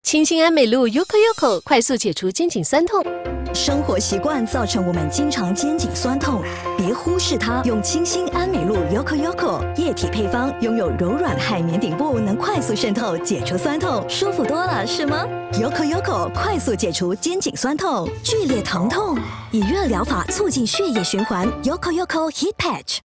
清新安美露 Yoko Yoko 快速解除肩颈酸痛。 生活习惯造成我们经常肩颈酸痛，别忽视它。用清新安美露 Yoko Yoko 液体配方，拥有柔软海绵顶部，能快速渗透，解除酸痛，舒服多了，是吗 ？Yoko Yoko 快速解除肩颈酸痛，剧烈疼痛，以热疗法促进血液循环。Yoko Yoko Heat Patch。